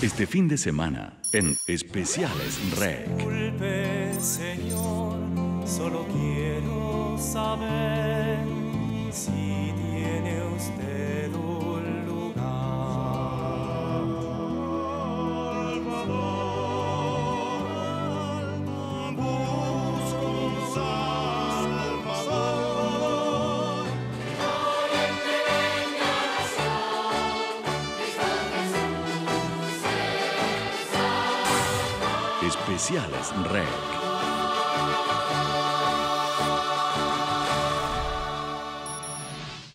Este fin de semana en Especiales REC. Disculpe, Señor, solo quiero saber si tiene usted un lugar. Busco un Salvador. Especiales REC.